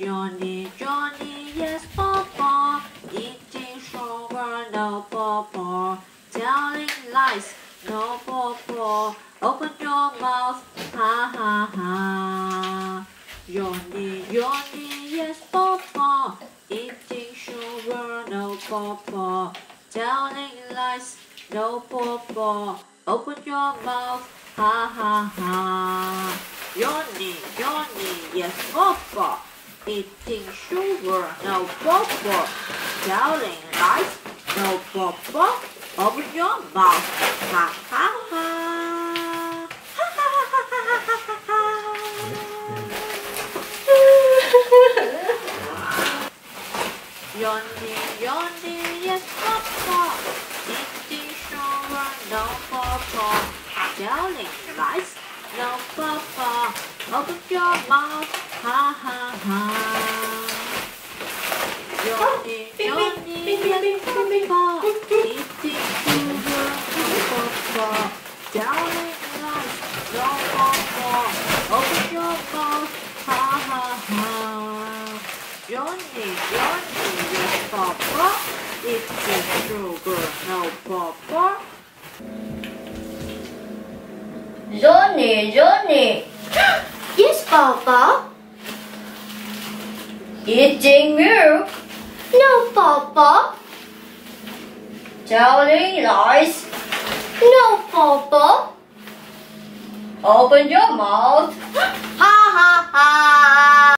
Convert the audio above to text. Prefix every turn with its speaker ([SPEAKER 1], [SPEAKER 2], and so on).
[SPEAKER 1] Johny, Johny, yes, Papa. Eating sugar, no, Papa. Telling lies, no, Papa. Open your mouth, ha, ha, ha. Johny, Johny, yes, Papa. Eating sugar, no, Papa. Telling lies, no, Papa. Open your mouth, ha, ha, ha. Johny, Johny, yes, Papa. Eating sugar, no, Papa. Telling lies, no, Papa. Open your mouth, ha, ha, ha. Ha, ha, ha, ha, ha, ha, ha. Johny, Johny, yes, Papa. Eating sugar, no, Papa. Telling lies, no, Papa. Open your mouth, ha, ha, ha. Johny, Johny, yes, Papa. Eating sugar, no, Papa. Telling lies, no, Papa. Open your mouth, ha, ha, ha. Johny, Johny, yes, Papa. Eating sugar, no, Papa.
[SPEAKER 2] Johny, Johny.
[SPEAKER 3] Yes, Papa.
[SPEAKER 2] Eating milk.
[SPEAKER 3] No, Papa.
[SPEAKER 2] Telling lies.
[SPEAKER 3] No, Papa.
[SPEAKER 2] Open your mouth.
[SPEAKER 3] Ha ha ha.